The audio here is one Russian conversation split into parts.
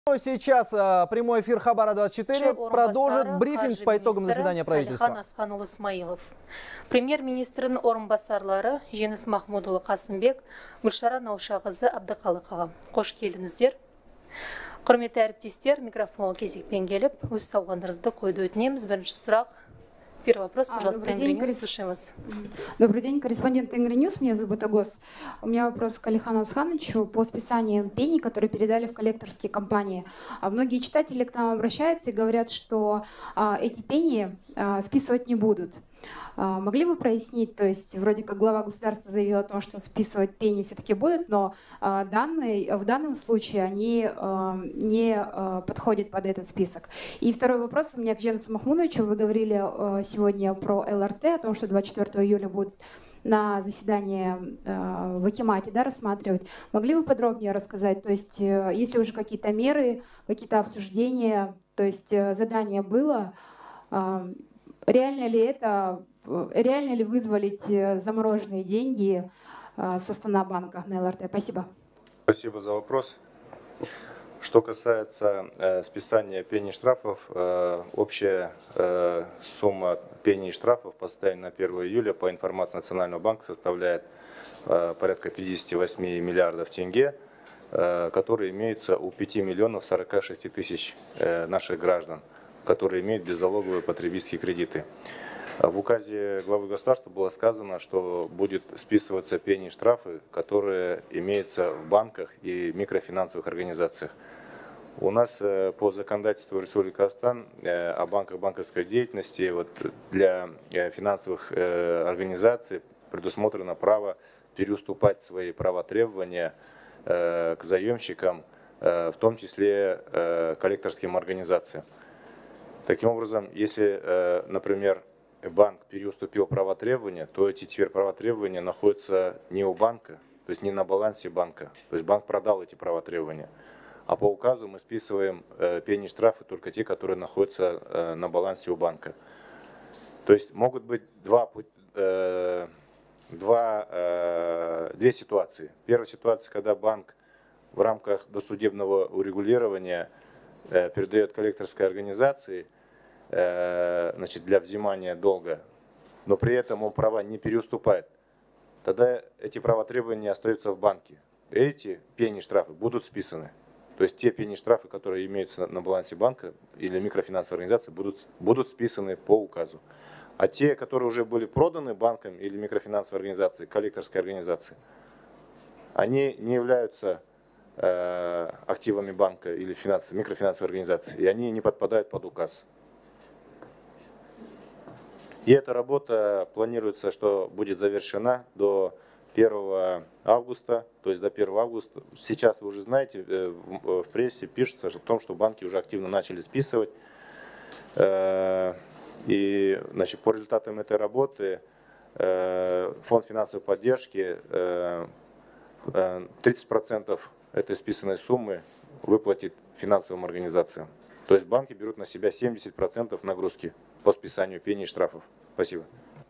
Сейчас прямой эфир Хабара-24 продолжит брифинг по итогам заседания правительства. Алихан Асханұлы Смаилов. Премьер-министрдің орынбасарлары Женис Махмудұлы Қасымбек, Гүлшара Наушағызы Абдықалықова. Қош келдіңіздер. Құрметті әріптестер, микрофонға кезекпен келіп, өз сауалдарыңызды қойды өтінеміз. Бірінші сұрақ. Первый вопрос, пожалуйста, Тенгри Ньюс, слушаем вас. Добрый день, корреспондент Тенгри Ньюс, меня зовут Агос. У меня вопрос к Алихану Асхановичу по списаниям пений, которые передали в коллекторские компании. Многие читатели к нам обращаются и говорят, что эти пени списывать не будут. Могли бы прояснить, то есть вроде как глава государства заявил о том, что списывать пени все-таки будут, но в данном случае они не подходят под этот список. И второй вопрос у меня к Женису Махмудовичу. Вы говорили сегодня про ЛРТ, о том, что 24 июля будет на заседании в Акимате, да, рассматривать. Могли бы подробнее рассказать, то есть есть ли уже какие-то меры, какие-то обсуждения, то есть задание было, реально ли вызволить замороженные деньги со Астана-банка на ЛРТ? Спасибо. Спасибо за вопрос. Что касается списания пений и штрафов, общая сумма пений и штрафов по состоянию на 1 июля по информации Национального банка составляет порядка 58 миллиардов тенге, которые имеются у 5 миллионов 46 тысяч наших граждан, которые имеют беззалоговые потребительские кредиты. В указе главы государства было сказано, что будет списываться пени и штрафы, которые имеются в банках и микрофинансовых организациях. У нас по законодательству Республики Казахстан о банках, банковской деятельности для финансовых организаций предусмотрено право переуступать свои права требования к заемщикам, в том числе коллекторским организациям. Таким образом, если, например, банк переуступил права требования, то эти теперь права требования находятся не у банка, то есть не на балансе банка. То есть банк продал эти права требования. А по указу мы списываем пени и штрафы только те, которые находятся на балансе у банка. То есть могут быть две ситуации. Первая ситуация, когда банк в рамках досудебного урегулирования передает коллекторской организации, значит, для взимания долга, но при этом он права не переуступает, тогда эти права требования остаются в банке. Эти пени и штрафы будут списаны. То есть те пени и штрафы, которые имеются на балансе банка или микрофинансовой организации, будут списаны по указу. А те, которые уже были проданы банком или микрофинансовой организацией, коллекторской организации, они не являются активами банка или микрофинансовой организации, и они не подпадают под указ. И эта работа планируется, что будет завершена до 1 августа, то есть до 1 августа. Сейчас вы уже знаете, в прессе пишется о том, что банки уже активно начали списывать. И, значит, по результатам этой работы фонд финансовой поддержки 30% этой списанной суммы выплатит финансовым организациям. То есть банки берут на себя 70% нагрузки по списанию пений и штрафов. Спасибо.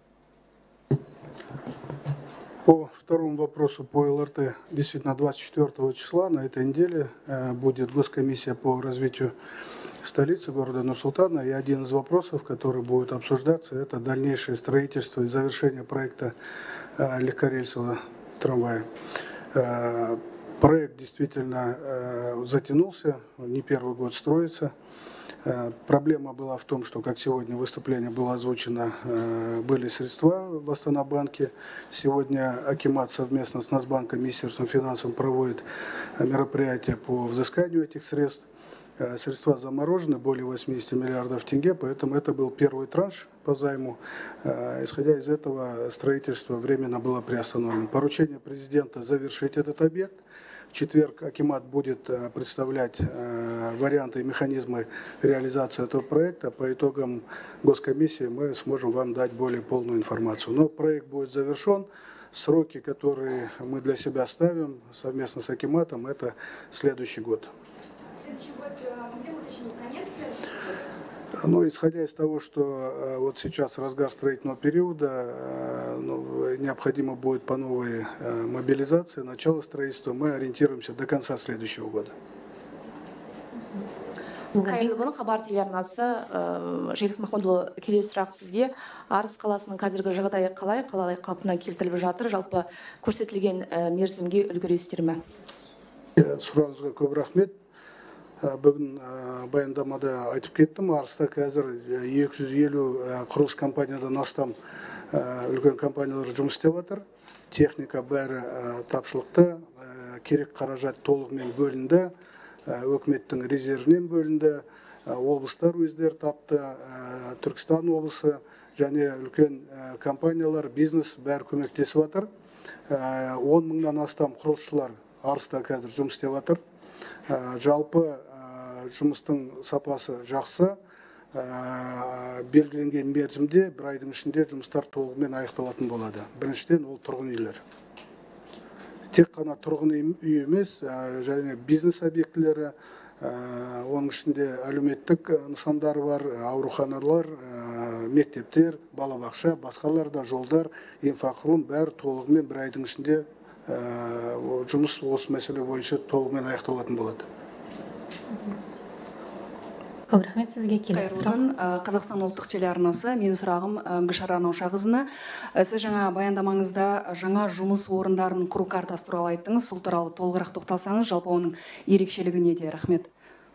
По второму вопросу по ЛРТ, действительно 24 числа на этой неделе будет госкомиссия по развитию столицы города Нур-Султана. И один из вопросов, который будет обсуждаться, это дальнейшее строительство и завершение проекта легкорельсового трамвая. Проект действительно затянулся, не первый год строится. Проблема была в том, что, как сегодня выступление было озвучено, были средства в Астана-банке. Сегодня Акимат совместно с Нацбанком и Министерством финансов проводит мероприятия по взысканию этих средств. Средства заморожены, более 80 миллиардов тенге, поэтому это был первый транш по займу. Исходя из этого, строительство временно было приостановлено. Поручение президента завершить этот объект. В четверг Акимат будет представлять варианты и механизмы реализации этого проекта. По итогам госкомиссии мы сможем вам дать более полную информацию. Но проект будет завершен. Сроки, которые мы для себя ставим совместно с Акиматом, это следующий год. Следующий год, где уточнить, конец следующего года? Ну, исходя из того, что вот сейчас разгар строительного периода, необходимо будет по новой мобилизации, начало строительства, мы ориентируемся до конца следующего года. Қайырлы күн, хабар телеарнасы. Жеңіс Махмудұлы, келесі сұрақ сізге. Арыс қаласының қазіргі жағдайы қалай қалпына келтіріліп жатыр? Жалпы көрсетілген мерзімге үлгересіздер ме? Сұрағыңызға көп рахмет. Бүгін баяндамада айтып кеттім. Арыста қазір 250 құрылыс компаниядан астам үлкен компаниялар жұмыс істеп жатыр. Техника бәрі тапшылықты, керек қаражат толығымен бөлінді. Өкіметтің резервінен бөлінді, облыстар өздері тапты, Түркістан облысы және үлкен компаниялар, бизнес бәрі көмектесіп жатыр. 10 мыңнан астам құрылысшылар Арыста қазір жұмыс істеп жатыр. Жалпы жұмыстың сапасы жақсы. Белгіленген мерзімде бір айдың ішінде жұмыстар толығымен аяқталатын болады. Біріншіден ол тұрғын үйлер. Тек қана тұрғын үй емес, және бизнес объектілері, оның ішінде әлеуметтік нысандар бар, ауруханалар, мектептер, балабақша, басқалар да жолдар, инфрақұрылым бәрі толығымен бір айдың ішінде жұмыс осы мәселе бойынша толығымен аяқталатын болады. Көп рахмет сізге. Келесі сұрақ. Қазақстан ұлттық телеарнасы. Менің сұрағым Гүлшара Наушақызына. Сіз жаңа баяндамаңызда жаңа жұмыс орындарын құру картасы туралы айттыңыз. Сол туралы толығырақ тоқталсаңыз, жалпы оның ерекшелігі неде? Рахмет.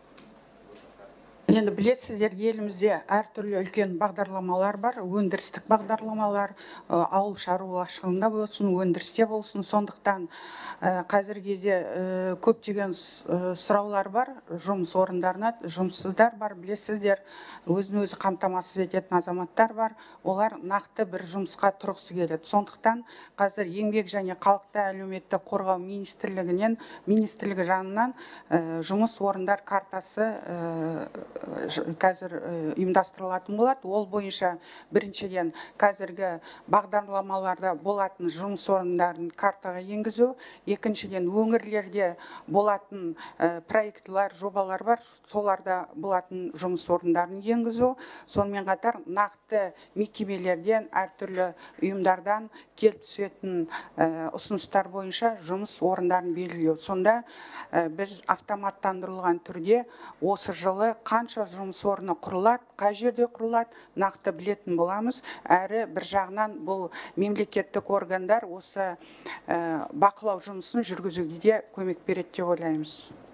Енді білесіздер, елімізде әртүрлі үлкен бағдарламалар бар, өндірістік бағдарламалар, ауыл шаруашылығында болсын, өндірісте болсын. Сондықтан қазіргі кезде көптеген сұраулар бар, жұмыс орындарына, жұмыссыздар бар, білесіздер, өзін-өзі қамтамасыз ететін азаматтар бар, олар нақты бір жұмысқа тұрғысы келеді. Сондықтан қазір еңбек және халықты әлеуметтік қорғау министрлігі жанынан жұмыс орындар картасы қазір ұйымдастырылатын болады. Ол бойынша біріншіден қазіргі бағдарламаларда болатын жұмыс орындарын картаға енгізу, екіншіден өңірлерде болатын проектлар, жобалар бар, соларда болатын жұмыс орындарын енгізу, сонымен қатар нақты мекемелерден, әртүрлі ұйымдардан келіп түсетін ұсыныстар бойынша жұмыс орындарын белгілеу. Сонда біз автоматтандырылған түрде осы жылы қанша жұмыс орны құрылады, қай жерде құрылады, нақты білетін боламыз. Әрі бір жағынан бұл мемлекеттік органдар осы бақылау жұмысын жүргізуге де көмек береді деп ойлаймыз.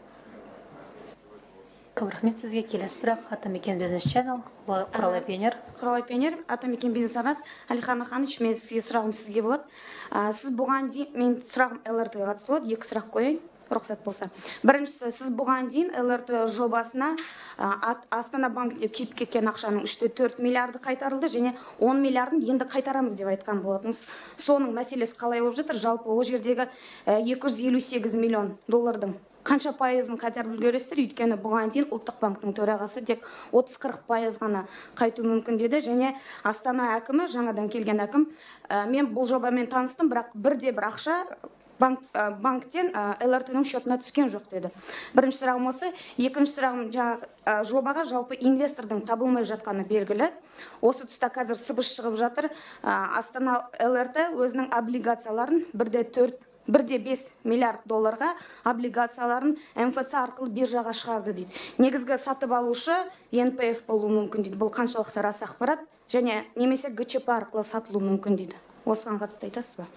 Көп рахмет сізге. Келесі сұрақ. Атамекен бизнес ченел. Құралай Пионер. Құралай Пионер, Атамекен бизнес арнас. Алихан Аханович, мен сұрағым сізге болады. Сіз бұған дейін, мен сұрағым ЛРТ-ға қатысты болады, екі сұрақ қояйын. Рұқсат болса. Біріншісі, сіз бұған дейін ЛРТ жобасына Астана банкте күйіп кеткен ақшаның 3,4 миллиарды қайтарылды және 10 миллиардын енді қайтарамыз деп айтқан болатыныз. Соның мәселесі қалай болып жатыр? Жалпы ол жердегі 258 миллион доллардың қанша пайызын қайтарып үлгересіздер? Өйткені бұған дейін ұлттық банктың төрағасы тек 30-40% ғана қайту мүмкін деді, және Астана әкімі, жаңадан келген әкім, мен бұл жобамен таныстым, бірақ бірде бір ақша банктен ЛРТ-ның шотына түскен жоқ деді. Бірінші сұрағым осы. Екінші сұрағым, жобаға жалпы инвестордың табылмай жатқаны белгілі. Осы тұста қазір сыбыс шығып жатыр. Астана ЛРТ өзінің облигацияларын 1,5 миллиард долларға облигацияларын МФЦ арқылы биржаға шығарды дейді. Негізгі сатып алушы НПФ болуы мүмкін дейді. Бұл қаншалықты рас ақпарат, және немесе ГЧП арқылы сатылуы мүмкін дейді. Осыған қатысты айтасыз ба?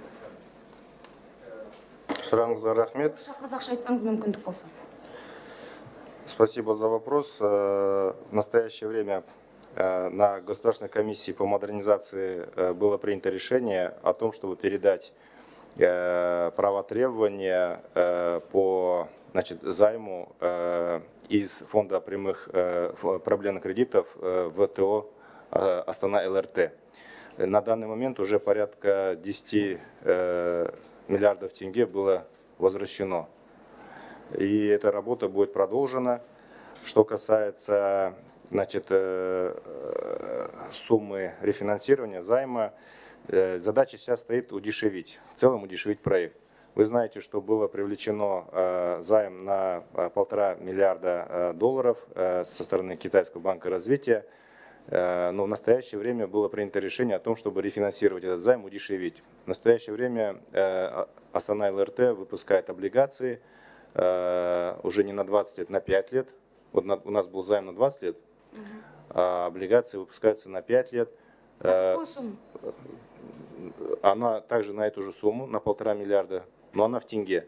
Сұрағыңызға рахмет. Қазақша айтсаңыз мүмкіндік болса. Спасибо за вопрос. В настоящее время на Государственной комиссии по модернизации было принято решение о том, чтобы передать права требования по займу из фонда прямых проблемных кредитов в ТО Астана ЛРТ. На данный момент уже порядка 10 миллиардов тенге было возвращено. И эта работа будет продолжена. Что касается суммы рефинансирования займа, задача сейчас стоит удешевить, в целом удешевить проект. Вы знаете, что было привлечено займ на 1,5 миллиарда долларов со стороны Китайского банка развития. Но в настоящее время было принято решение о том, чтобы рефинансировать этот займ, удешевить. В настоящее время Астана ЛРТ выпускает облигации уже не на 20 лет, на 5 лет. Вот у нас был займ на 20 лет, а облигации выпускаются на 5 лет. Какую сумму? Она также на эту же сумму, на 1,5 миллиарда, но она в тенге.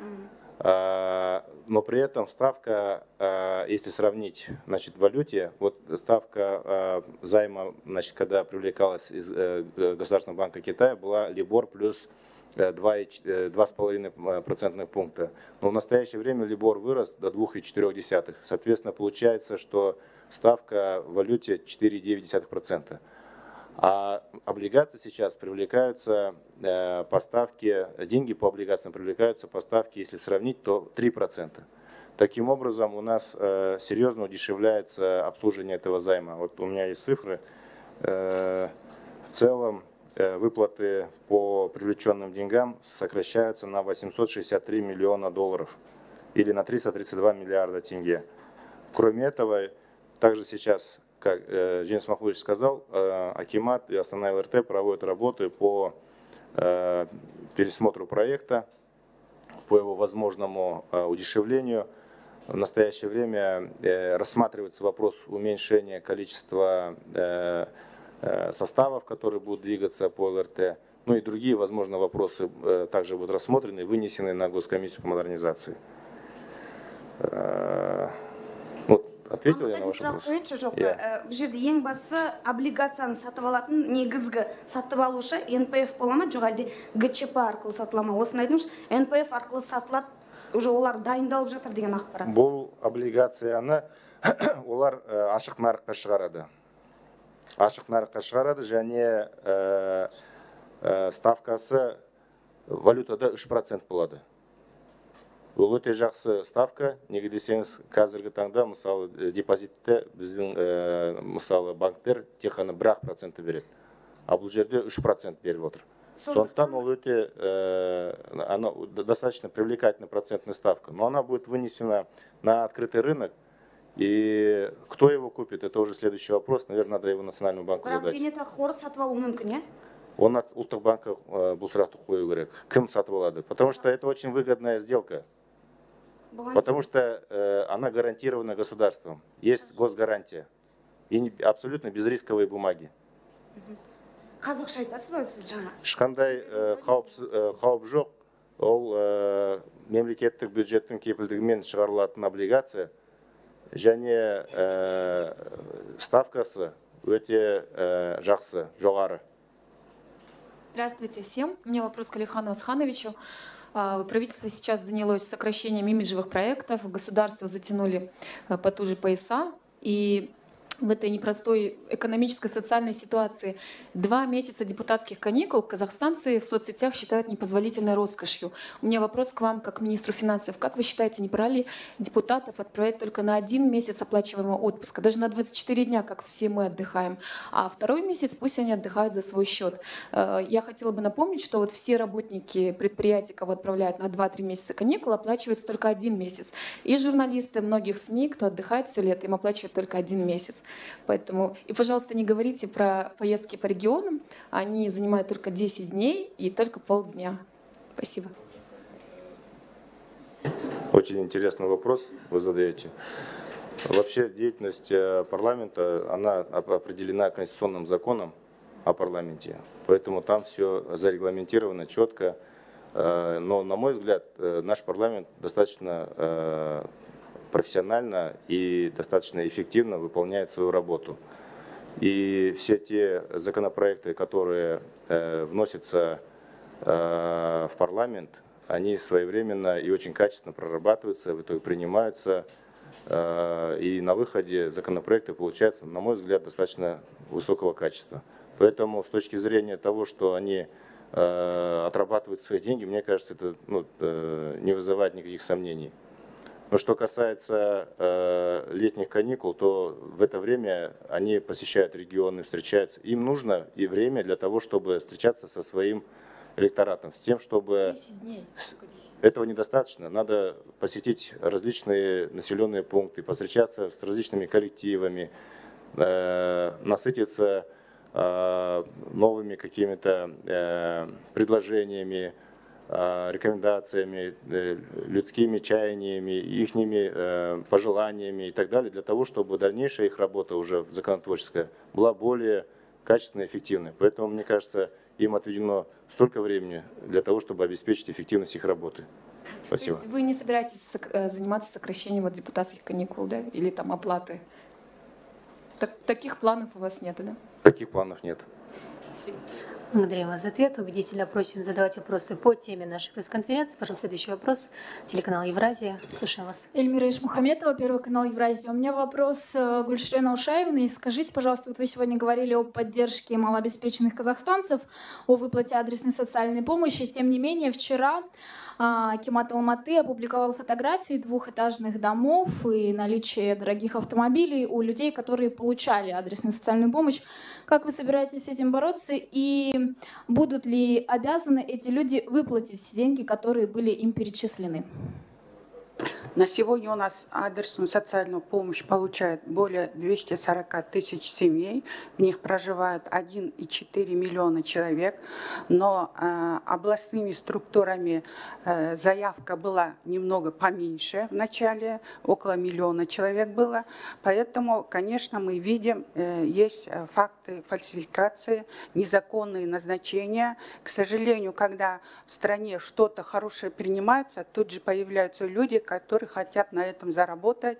Но при этом ставка, если сравнить, значит, в валюте, вот ставка займа, значит, когда привлекалась из Государственного банка Китая, была Либор плюс 2,5 процентных пункта. Но в настоящее время Либор вырос до 2,4. Соответственно, получается, что ставка в валюте 4,9%. А облигации сейчас привлекаются по ставке, деньги по облигациям привлекаются по ставке, если сравнить, то 3%. Таким образом, у нас серьезно удешевляется обслуживание этого займа. Вот у меня есть цифры. В целом выплаты по привлеченным деньгам сокращаются на 863 миллиона долларов или на 332 миллиарда тенге. Кроме этого, также сейчас, как Женис Махмудович сказал, Акимат и Астана ЛРТ проводят работы по пересмотру проекта, по его возможному удешевлению. В настоящее время рассматривается вопрос уменьшения количества составов, которые будут двигаться по ЛРТ. Ну и другие, возможно, вопросы также будут рассмотрены и вынесены на Госкомиссию по модернизации. Вот, ответил я на ваш вопрос? Бұл жерде ең басы облигацияны сатып алатын негізгі сатып алушы НПФ бола ма, жоқ әлде ГЧП арқылы сатыла ма? Осыны айтыңызшы, НПФ арқылы сатылады, уже олар дайындалып жатыр деген ақпарат. Бұл облигацияны олар ашық нарыққа шығарады. Ашық нарыққа шығарады және ставкасы валютада 3% болады. Бұл өте жақсы ставка. Неге десеңіз, қазіргі таңда мысалы депозитте біздің мысалы банктер тек қана 1% береді. А бұл жерде 3% беріп отыр. Сондықтан ол өте достаточно привлекательная процентная ставка. Но она будет вынесена на открытый рынок. И кто его купит, это уже следующий вопрос. Наверное, надо его Национальному банку задать. Он от Улттық банка бұл сұрақты қою керек. Кім сатып алады? Потому что это очень выгодная сделка. Потому что она гарантирована государством. Есть госгарантия. И абсолютно безрисковые бумаги. Қазақша айтасыз ба сіз жаңа? Ешқандай қауіп жоқ. Ол мемлекеттік бюджеттің кепілдігімен шығарылатын облигация. Және ставкасы өте жақсы, жоғары. Здравствуйте всем. У меня вопрос к Алихану Асхановичу. Правительство сейчас занялось сокращением имиджевых проектов, государство затянули потуже пояса, и в этой непростой экономической социальной ситуации 2 месяца депутатских каникул казахстанцы в соцсетях считают непозволительной роскошью. У меня вопрос к вам, как к министру финансов. Как вы считаете, не пора ли депутатов отправить только на 1 месяц оплачиваемого отпуска, даже на 24 дня, как все мы отдыхаем, а 2-й месяц пусть они отдыхают за свой счет? Я хотела бы напомнить, что вот все работники предприятий, кого отправляют на 2-3 месяца каникул, оплачиваются только 1 месяц. И журналисты многих СМИ, кто отдыхает все лето, им оплачивают только 1 месяц. Поэтому, и, пожалуйста, не говорите про поездки по регионам. Они занимают только 10 дней и только полдня. Спасибо. Очень интересный вопрос вы задаете. Вообще деятельность парламента, она определена конституционным законом о парламенте. Поэтому там все зарегламентировано четко. Но, на мой взгляд, наш парламент достаточно профессионально и достаточно эффективно выполняет свою работу. И все те законопроекты, которые вносятся в парламент, они своевременно и очень качественно прорабатываются, в итоге принимаются. И на выходе законопроекты получаются, на мой взгляд, достаточно высокого качества. Поэтому с точки зрения того, что они отрабатывают свои деньги, мне кажется, это не вызывает никаких сомнений. Но что касается летних каникул, то в это время они посещают регионы, встречаются. Им нужно и время для того, чтобы встречаться со своим электоратом, с тем, чтобы... 10 дней. Этого недостаточно. Надо посетить различные населенные пункты, повстречаться с различными коллективами, насытиться новыми какими-то предложениями, рекомендациями, людскими чаяниями, ихними пожеланиями и так далее, для того, чтобы дальнейшая их работа уже законотворческая была более качественной и эффективной. Поэтому, мне кажется, им отведено столько времени для того, чтобы обеспечить эффективность их работы. Спасибо. То есть вы не собираетесь заниматься сокращением депутатских каникул, да? Или там оплаты? Таких планов у вас нет, да? Таких планов нет. Благодарим вас за ответ. Убедительно просим задавать вопросы по теме нашей пресс-конференции. Пожалуйста, следующий вопрос. Телеканал Евразия. Слушаем вас. Эльмира Ишмухаметова, Первый канал Евразия. У меня вопрос Гульшире Наушаевне. Скажите, пожалуйста, вот вы сегодня говорили о поддержке малообеспеченных казахстанцев, о выплате адресной социальной помощи. Тем не менее, вчера Акимат Алматы опубликовал фотографии двухэтажных домов и наличие дорогих автомобилей у людей, которые получали адресную социальную помощь. Как вы собираетесь с этим бороться и будут ли обязаны эти люди выплатить все деньги, которые были им перечислены? На сегодня у нас адресную социальную помощь получает более 240 тысяч семей. В них проживают 1,4 миллиона человек. Но областными структурами заявка была немного поменьше в начале, около миллиона человек было. Поэтому, конечно, мы видим, есть факты фальсификации, незаконные назначения. К сожалению, когда в стране что-то хорошее принимается, тут же появляются люди, которые хотят на этом заработать,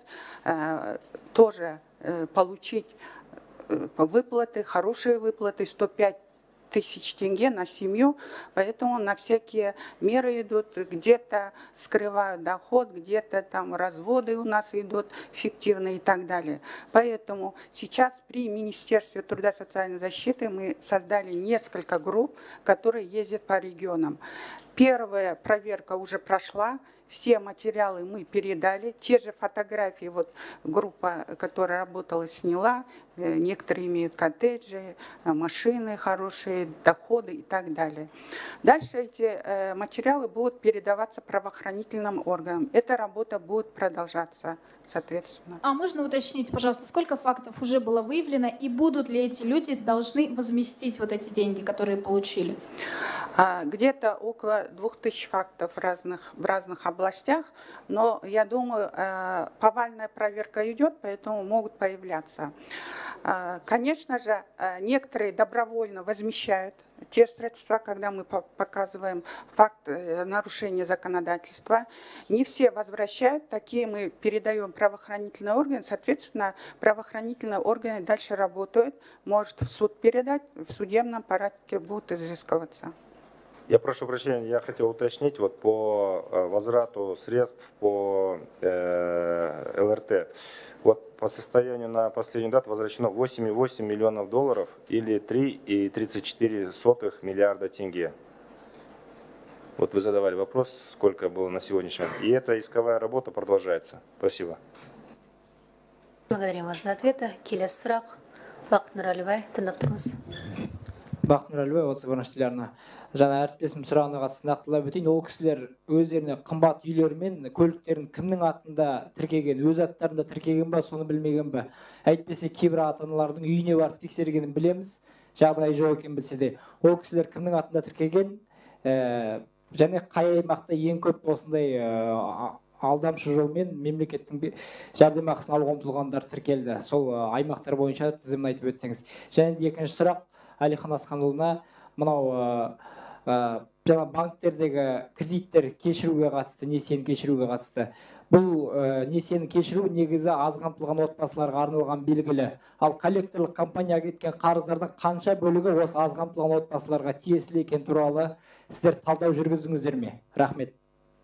тоже получить выплаты, хорошие выплаты, 105 тысяч тенге на семью, поэтому на всякие меры идут, где-то скрывают доход, где-то там разводы у нас идут фиктивные и так далее. Поэтому сейчас при Министерстве труда и социальной защиты мы создали несколько групп, которые ездят по регионам. Первая проверка уже прошла. Все материалы мы передали, те же фотографии, вот группа, которая работала, сняла, некоторые имеют коттеджи, машины хорошие, доходы и так далее. Дальше эти материалы будут передаваться правоохранительным органам. Эта работа будет продолжаться, соответственно. А можно уточнить, пожалуйста, сколько фактов уже было выявлено и будут ли эти люди должны возместить вот эти деньги, которые получили? Где-то около 2000 фактов в разных областях, но я думаю, повальная проверка идет, поэтому могут появляться. Конечно же, некоторые добровольно возмещают те средства, когда мы показываем факт нарушения законодательства. Не все возвращают, такие мы передаем правоохранительные органы, соответственно, правоохранительные органы дальше работают, может в суд передать, в судебном порядке будут изыскиваться. Я прошу прощения, я хотел уточнить вот по возврату средств по ЛРТ. Вот по состоянию на последнюю дату возвращено 8,8 миллионов долларов или 3,34 миллиарда тенге. Вот вы задавали вопрос, сколько было на сегодняшний день. И эта исковая работа продолжается. Спасибо. Благодарим вас за ответы. Келесі сұрақ. Бақыт Нұрәлібай, тыңдап тұрмыз. Бақыт Нұрәлібай, осы бірінші телеарна. Жаңа әріптесім сұрағына қатысты нақтылап өтейін. Ол кісілер өздеріне қымбат үйлер мен көліктерін кімнің атында тіркеген, өз аттарында тіркеген ба, соны білмеген ба. Әйтпесе кейбір ата-аналардың үйіне барып тексергенін білеміз. Жағдай жоқ екен білсе де. Ол кісілер кімнің атында тіркеген, және қай аймақта ең көп осындай алдамшы жолмен мемлекеттің жәрдемақысын алуға ұмтылғандар тіркелді. Сол аймақтар бойынша тізімін айтып өтсеңіз. Және де екінші сұрақ Әлихан Асханұлына, мынау жаңа банктердегі кредиттер кешіруге қатысты, несиені кешіруге қатысты. Бұл несиені кешіру негізі аз қамтылған отбасыларға арналған белгілі. Ал коллекторлық компанияға кеткен қарыздардың қанша бөлігі осы аз қамтылған отбасыларға тиесілі екен туралы сіздер талдау жүргіздіңіздер ме? Рахмет.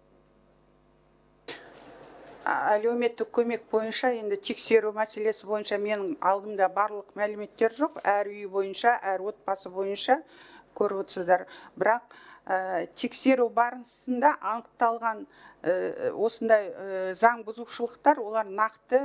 Әлеуметтік көмек бойынша, енді тексеру мәселесі бойынша менің алдымда барлық мәліметтер жоқ. Әр үй бойынша, әр отбасы бойынша көріп отырсыздар. Бірақ тексеру барысында анықталған осындай заң бұзушылықтар, олар нақты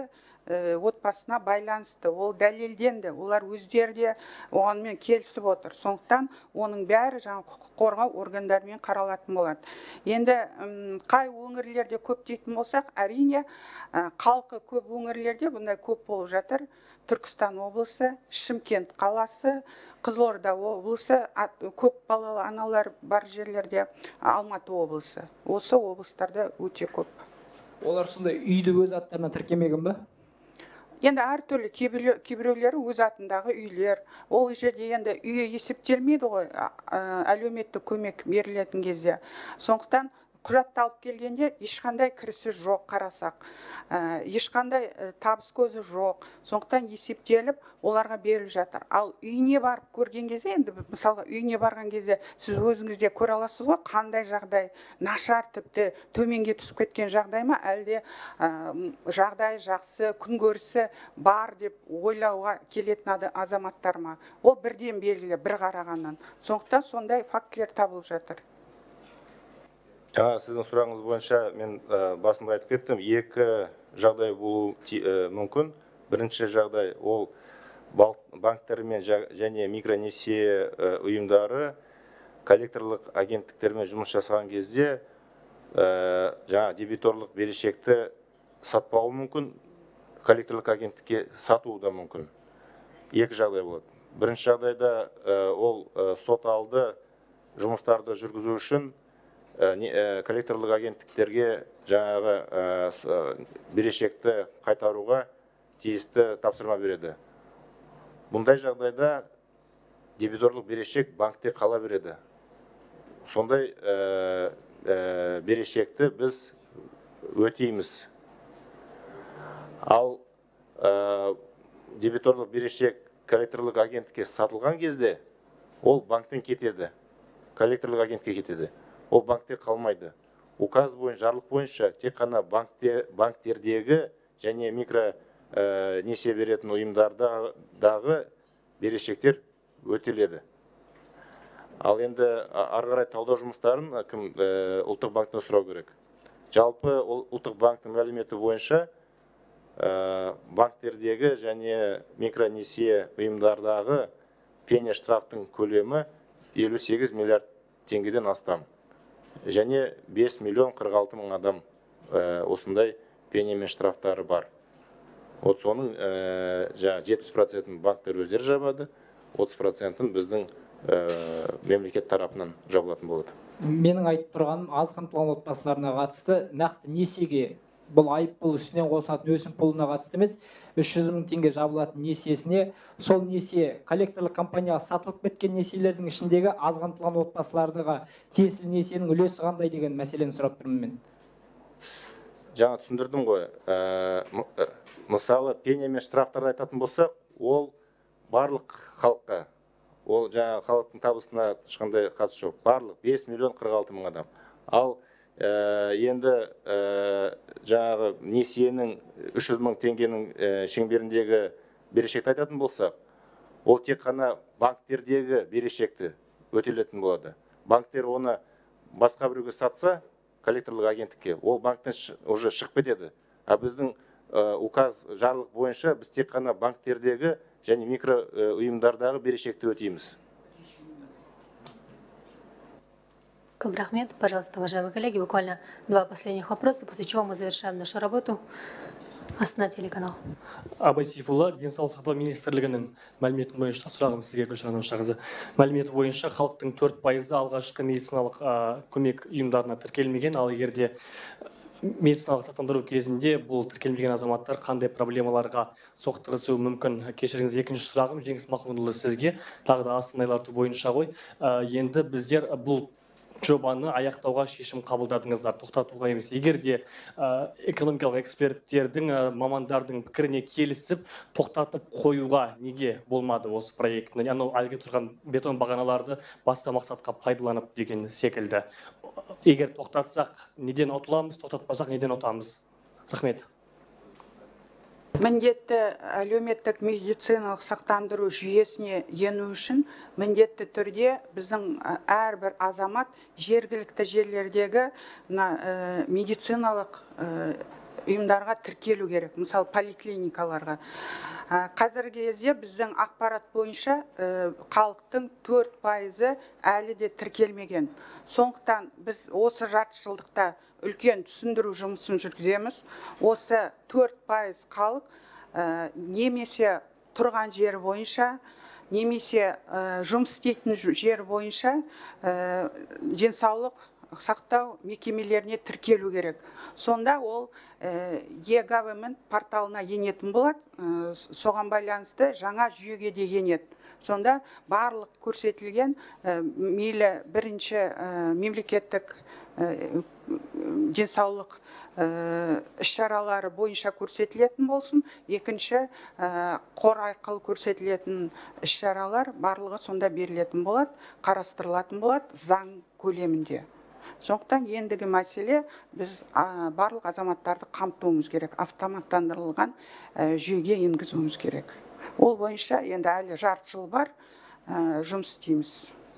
отбасына байланысты, ол дәлелденді, олар өздері де оғанмен келісіп отыр. Сондықтан оның бәрі жаңа құқық қорғау органдарымен қаралатын болады. Енді қай өңірлерде көп дейтін болсақ, әрине халқы көп өңірлерде бұндай көп болып жатыр. Түркістан облысы, Шымкент қаласы, Қызылорда облысы, көп балалы аналар бар жерлерде Алматы облысы. Осы облыстарда өте көп. Олар сондай үйді өз аттарына тіркемеген бе? Енді әртүрлі кейбіреулері өз атындағы үйлер. Ол жерде енді үйе есептелмейді ғой, әлеуметтік көмек берілетін кезде. Сондықтан құжатты алып келгенде ешқандай кірісі жоқ қарасақ. Ешқандай табыс көзі жоқ. Сондықтан есептеліп, оларға беріліп жатыр. Ал үйіне барып көрген кезде, енді мысалға үйіне барған кезде сіз өзіңізде көре аласыз ғой, қандай жағдай, нашар тіпті төменге түсіп кеткен жағдай ма, әлде жағдай жақсы, күн көрісі бар деп ойлауға келетін азаматтар ма? Ол бірден белгілі, бір қарағаннан. Сондықтан сондай фактілер табылып жатыр. Сіздің сұрағыңыз бойынша мен басында айтып кеттім, екі жағдай болу мүмкін. Бірінші жағдай ол банктермен және микронесие ұйымдары коллекторлық агенттіктермен жұмыс жасаған кезде жаңа дебиторлық берешекті сатпауы мүмкін, коллекторлық агенттікке сатуы да мүмкін. Екі жағдай болады. Бірінші жағдайда ол сот алды жұмыстарды жүргізу үшін коллекторлық агенттіктерге жаңағы берешекті қайтаруға тиісті тапсырма береді. Бұндай жағдайда дебиторлық берешек банкте қала береді. Сондай берешекті біз өтейміз. Ал дебиторлық берешек коллекторлық агенттікке сатылған кезде ол банктен кетеді, коллекторлық агентке кетеді. Ол банкте қалмайды. Указ бойынша, жарлық бойынша тек қана банктердегі және микро несие беретін ұйымдардағы берешектер өтеледі. Ал енді ары қарай талдау жұмыстарын ұлттық банктен сұрау керек. Жалпы ұлттық банктың мәліметі бойынша банктердегі және микро несие ұйымдардағы пеня штрафтың көлемі 58 миллиард теңгеден астам. Және 5 миллион 46 мың адам осындай пеня мен штрафтары бар. Соның 70% банктер өздері жабады, 30% біздің мемлекет тарапынан жабылатын болады. Менің айтып тұрғаным аз қамтылған отбасыларына қатысты нақты несиеге, бұл айыппұл үстінен қосылатын өсімпұлына қатысты емес, 300 мың теңге жабылатын несиесіне, сол несие коллекторлық компанияға сатылып кеткен несиелердің ішіндегі аз қамтылған отбасыларға тиесілі несиенің үлесі қандай деген мәселені сұрап тұрмын мен. Жаңа түсіндірдім ғой. Мысалы, пеня мен штрафтарды айтатын болсақ, ол барлық халыққа, ол жаңа халықтың табысына ешқандай қатысы жоқ. Барлық 5 миллион 46 мың адам. Ал енді жаңағы несиенің 300 мың теңгенің шеңберіндегі берешекті айтатын болсақ, ол тек қана банктердегі берешекті өтелетін болады. Банктер оны басқа біреуге сатса, коллекторлық агенттікке, ол банктен уже шығып кетеді. А біздің указ жарлық бойынша біз тек қана банктердегі және микро ұйымдардағы берешекті өтейміз. Рахмет. Пожалуйста, уважаемые коллеги, буквально 2 последних вопроса, после чего мы завершаем нашу работу. Астана телеканал. Абай Сейфулла, денсаулық сақтау министрлігінің мәліметі бойынша сұрағым сізге, Гүлшара Наушақызы. Мәліметі бойынша халықтың 4% алғашқы медициналық көмек ұйымдарына тіркелмеген, ал егерде медициналық сақтандыру кезінде бұл тіркелмеген азаматтар қандай проблемаларға соқтығысуы мүмкін? Кешіріңіз, екінші сұрағым Жеңіс Махмудұлы сізге, тағы да Астана айларты бойынша ғой. Енді біздер бұл жобаны аяқтауға шешім қабылдадыңыздар, тоқтатуға емес. Егер де экономикалық эксперттердің, мамандардың пікіріне келісіп, тоқтатып қоюға неге болмады осы проектіні? Әлгі тұрған бетон бағаналарды басқа мақсатқа пайдаланып деген секілді. Егер тоқтатсақ, неден ұтыламыз, тоқтатпасақ, неден ұтамыз? Рахмет. Міндетті әлеуметтік медициналық сақтандыру жүйесіне ену үшін міндетті түрде біздің әрбір азамат жергілікті жерлердегі медициналық ұйымдарға тіркелу керек, мысалы поликлиникаларға. Қазіргі кезде біздің ақпарат бойынша халықтың 4% әлі де тіркелмеген. Сондықтан біз осы жарты жылдықта үлкен түсіндіру жұмысын жүргіземіз. Осы 4% халық немесе тұрған жері бойынша, немесе жұмыс істейтін жер бойынша денсаулық сақтау мекемелеріне тіркелу керек. Сонда ол e-government порталына енетін болады, соған байланысты жаңа жүйеге де енеді. Сонда барлық көрсетілген мейлі бірінші мемлекеттік денсаулық іс-шаралары бойынша көрсетілетін болсын, екінші қор арқылы көрсетілетін іс-шаралар барлығы сонда берілетін болады, қарастырылатын болады заң көлемінде. Сондықтан ендігі мәселе біз барлық азаматтарды қамтуымыз керек, автоматтандырылған жүйеге енгізуіміз керек. Ол бойынша енді әлі жарты жыл бар, жұмыс істейміз.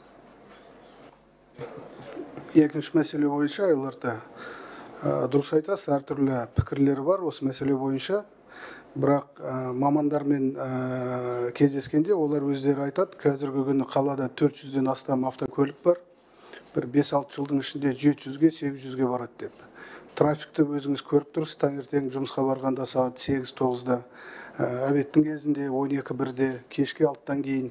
Екінші мәселе бойынша айларда дұрыс айтасыз, әртүрлі пікірлері бар осы мәселе бойынша. Бірақ мамандармен кездескенде олар өздері айтады, қазіргі күні қалада 400-ден астам автокөлік бар. Бір 5-6 жылдың ішінде 700-ге, 800-ге барады деп. Трафикті өзіңіз көріп тұрсыз, таңертең жұмысқа барғанда сағат 8-9-да, әбеттің кезінде 12-1-де, кешке 6-тан кейін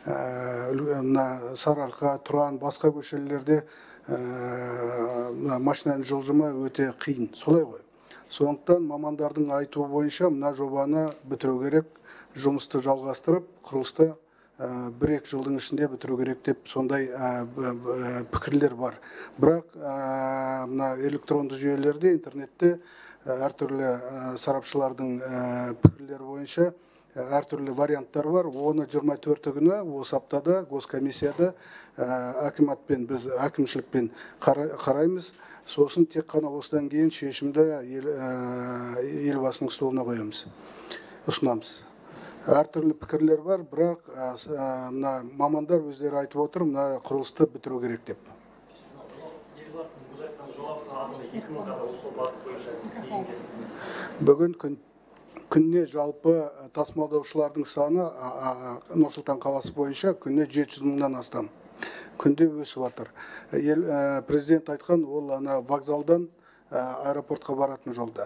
Сарыарқа, Тұран, басқа көшелерде машинаның жылжымы өте қиын. Солай ғой. Сондықтан мамандардың айтуы бойынша мына жобаны бітіру керек, жұмысты жалғастырып, құрылысты 1-2 жылдың ішінде бітіру керек деп сондай пікірлер бар. Бірақ мына электронды жүйелерде, интернетте әртүрлі сарапшылардың пікірлері бойынша әртүрлі варианттар бар. Оны 24 күні осы аптада госкомиссияда акиматпен, біз әкімшілікпен қараймыз. Сосын тек қана осыдан кейін шешімді елбасының столына қоямыз, ұсынамыз. Әртүрлі пікірлер бар, бірақ мамандар өздері айтып отыр, мына құрылысты бітіру керек деп. Бүгін күнне жалпы тасымалдаушылардың саны Нұр-Сұлтан қаласы бойынша күнне 700 мыңнан астам. Күнде өсіп жатыр. Президент айтқан, ол вокзалдан аэропортқа баратын жолда.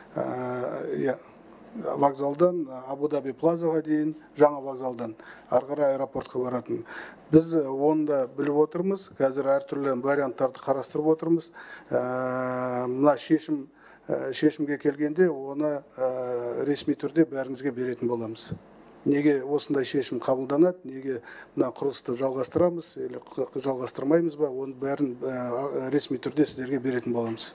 Вокзалдан Абу-Даби плазаға дейін, жаңа вокзалдан арғара аэропортқа баратын. Біз оны да біліп отырмыз, қазір әртүрлі варианттарды қарастырып отырмыз. Мына шешімге келгенде оны ресми түрде бәріңізге беретін боламыз. Неге осындай шешім қабылданады, неге мына құрылысты жалғастырамыз, жалғастырмаймыз ба, оны бәрін ресми түрде сіздерге беретін боламыз.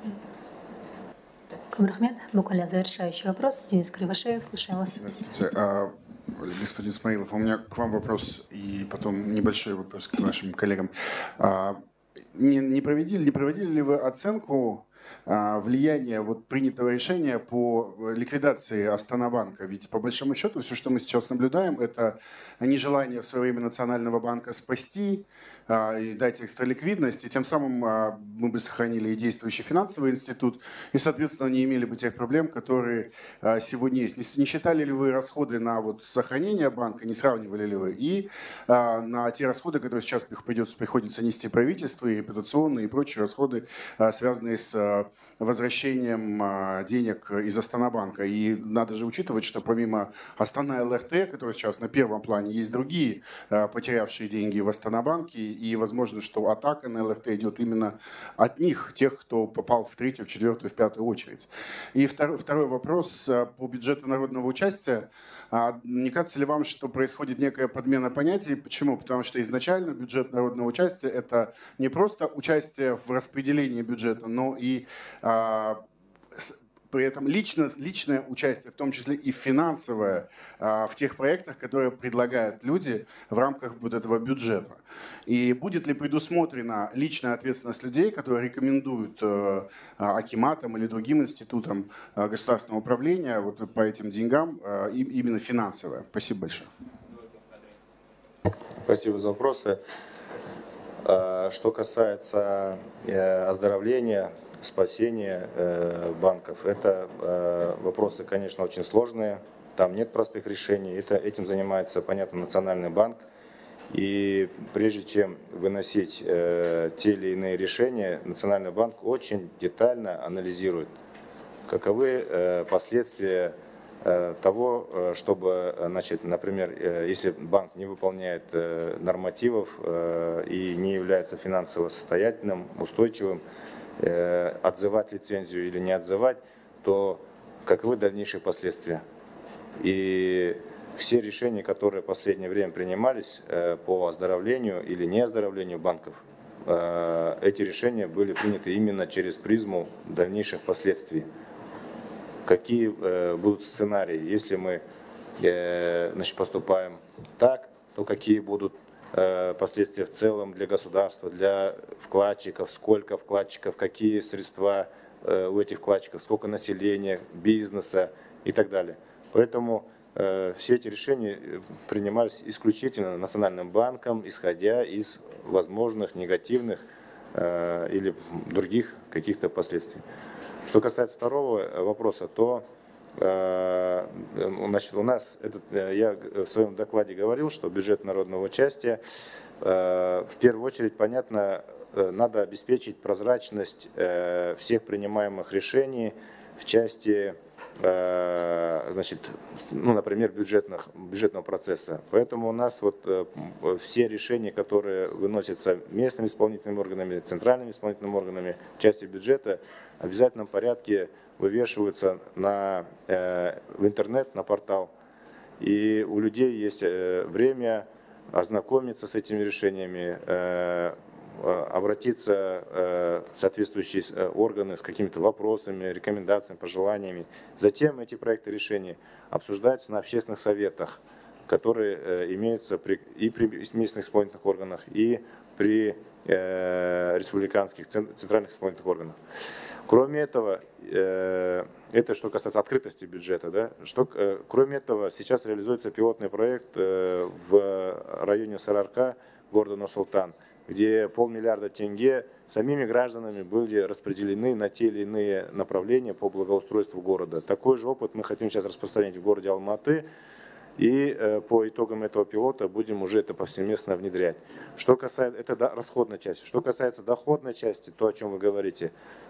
Рахмет. Буквально завершающий вопрос. Денис Кривошеев, слушаем вас. Здравствуйте. Господин Исмаилов, у меня к вам вопрос и потом небольшой вопрос к вашим коллегам. Не проводили ли вы оценку влияния принятого решения по ликвидации Астанабанка? Ведь по большому счету все, что мы сейчас наблюдаем, это нежелание в свое время Национального банка спасти и дать экстра ликвидность, и тем самым мы бы сохранили и действующий финансовый институт, и, соответственно, не имели бы тех проблем, которые сегодня есть. Не считали ли вы расходы на сохранение банка, не сравнивали ли вы, и на те расходы, которые сейчас приходится нести правительству, и репутационные, и прочие расходы, связанные с возвращением денег из Астанабанка. И надо же учитывать, что помимо Астана ЛРТ, который сейчас на первом плане, есть другие потерявшие деньги в Астанабанке, и возможно, что атака на ЛРТ идет именно от них, тех, кто попал в третью, в четвертую, в пятую очередь. И второй вопрос по бюджету народного участия. Не кажется ли вам, что происходит некая подмена понятий? Почему? Потому что изначально бюджет народного участия – это не просто участие в распределении бюджета, но и при этом личное участие, в том числе и финансовое, в тех проектах, которые предлагают люди в рамках этого бюджета. И будет ли предусмотрена личная ответственность людей, которые рекомендуют акиматам или другим институтам государственного управления по этим деньгам, именно финансовая? Спасибо большое. Спасибо за вопросы. Что касается оздоровления спасения банков. Это вопросы, конечно, очень сложные. Там нет простых решений. Этим занимается, понятно, Национальный банк. И прежде чем выносить те или иные решения, Национальный банк очень детально анализирует, каковы последствия того, чтобы, значит, например, если банк не выполняет нормативов и не является финансово состоятельным, устойчивым, отзывать лицензию или не отзывать, то каковы дальнейшие последствия. И все решения, которые в последнее время принимались по оздоровлению или не оздоровлению банков, эти решения были приняты именно через призму дальнейших последствий. Какие будут сценарии, если мы значит, поступаем так, то какие будут последствия в целом для государства, для вкладчиков, сколько вкладчиков, какие средства у этих вкладчиков, сколько населения, бизнеса и так далее. Поэтому все эти решения принимались исключительно Национальным банком, исходя из возможных негативных или других каких-то последствий. Что касается второго вопроса, то значит, у нас, я в своем докладе говорил, что бюджет народного участия, в первую очередь, понятно, надо обеспечить прозрачность всех принимаемых решений в части, значит, ну, например, бюджетного процесса. Поэтому у нас вот все решения, которые выносятся местными исполнительными органами, центральными исполнительными органами в части бюджета, в обязательном порядке вывешиваются в интернет, на портал. И у людей есть время ознакомиться с этими решениями, обратиться в соответствующие органы с какими-то вопросами, рекомендациями, пожеланиями. Затем эти проекты решений обсуждаются на общественных советах, которые имеются и при местных исполнительных органах, и при республиканских центральных исполнительных органах. Кроме этого, это что касается открытости бюджета, да? Кроме этого, сейчас реализуется пилотный проект в районе Сарыарка, города Нур-Султан, где 500 миллиарда тенге самими гражданами были распределены на те или иные направления по благоустройству города. Такой же опыт мы хотим сейчас распространить в городе Алматы. И по итогам этого пилота будем уже это повсеместно внедрять. Что касается, это расходной части. Что касается доходной части, то, о чем вы говорите,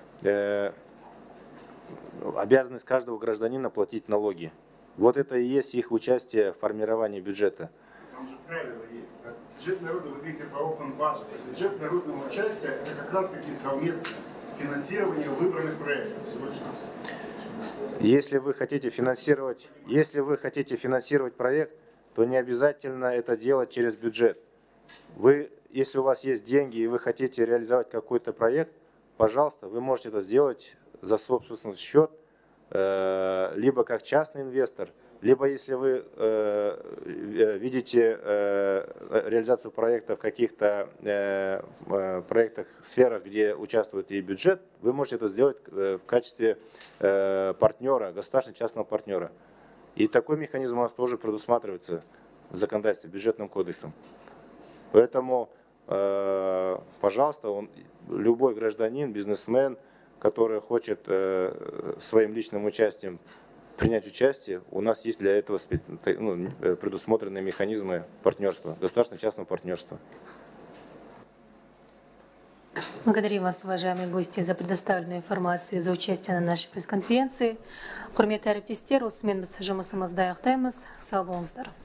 обязанность каждого гражданина платить налоги. Вот это и есть их участие в формировании бюджета. Там же правило есть. Да? Бюджет народа, вы говорите про open budget. Бюджет народного участия – это как раз таки совместное финансирование выбранных проектов. Если вы хотите финансировать проект, то не обязательно это делать через бюджет. Если у вас есть деньги и вы хотите реализовать какой-то проект, пожалуйста, вы можете это сделать за собственный счет, либо как частный инвестор, либо если вы видите реализацию проекта в каких-то проектах, сферах, где участвует и бюджет, вы можете это сделать в качестве партнера, государственно-частного партнера. И такой механизм у нас тоже предусматривается в законодательстве, бюджетным кодексом. Поэтому, пожалуйста, любой гражданин, бизнесмен, который хочет своим личным участием принять участие, у нас есть для этого предусмотренные механизмы партнерства, государственно-частного партнерства. Благодарим вас, уважаемые гости, за предоставленную информацию и за участие на нашей пресс-конференции. Құрметті әріптестер, осымен біз жұмысымызды аяқтаймыз. Сау болыңыздар.